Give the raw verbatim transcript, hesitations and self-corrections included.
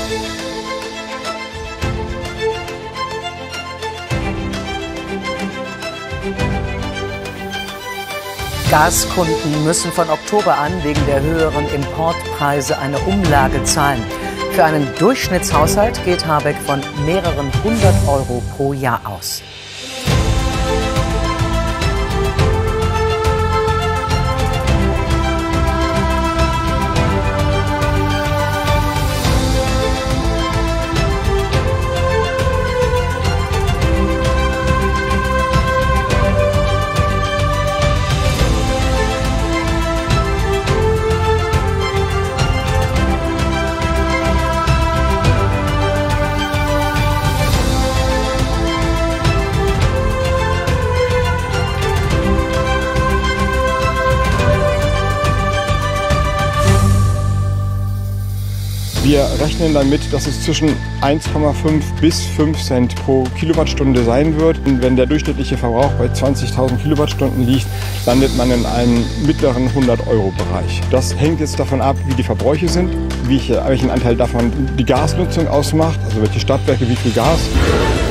Gaskunden müssen von Oktober an wegen der höheren Importpreise eine Umlage zahlen. Für einen Durchschnittshaushalt geht Habeck von mehreren hundert Euro pro Jahr aus. Wir rechnen damit, dass es zwischen eins Komma fünf bis fünf Cent pro Kilowattstunde sein wird. Und wenn der durchschnittliche Verbrauch bei zwanzigtausend Kilowattstunden liegt, landet man in einem mittleren hundert Euro Bereich. Das hängt jetzt davon ab, wie die Verbräuche sind, wie ich, welchen Anteil davon die Gasnutzung ausmacht, also welche Stadtwerke wie viel Gas.